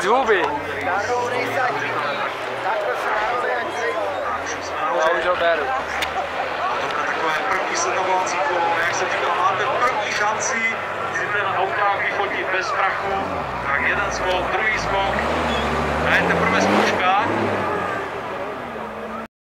říct huby. Já už ho beru. Tohle takové první sledovací kolo, jak jsem říkal, máte první šanci, si ten autách vychodit bez prachu, tak jeden skok, druhý skok, a je teprve zkouška.